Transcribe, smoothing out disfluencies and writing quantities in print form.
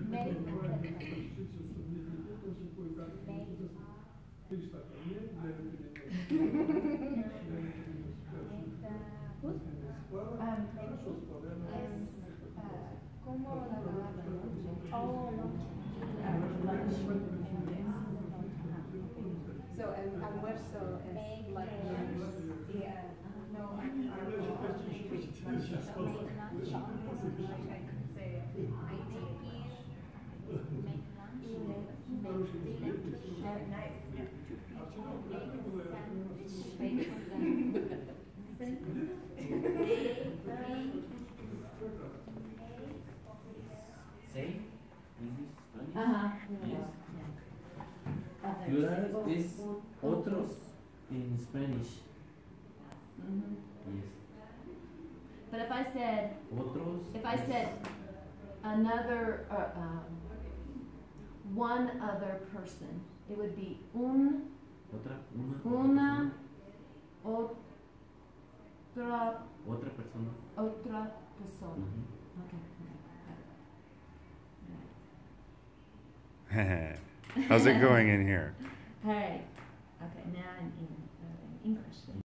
So almuerzo es like lunch. Yeah. No, I could say nice. Say English, Spanish. Yes. Plural is otros in Spanish. Yes. But if I said, Otros. another, one other person, it would be una Otra persona. otra persona. Okay. How's it going in here? Hey. Okay, now I'm in English.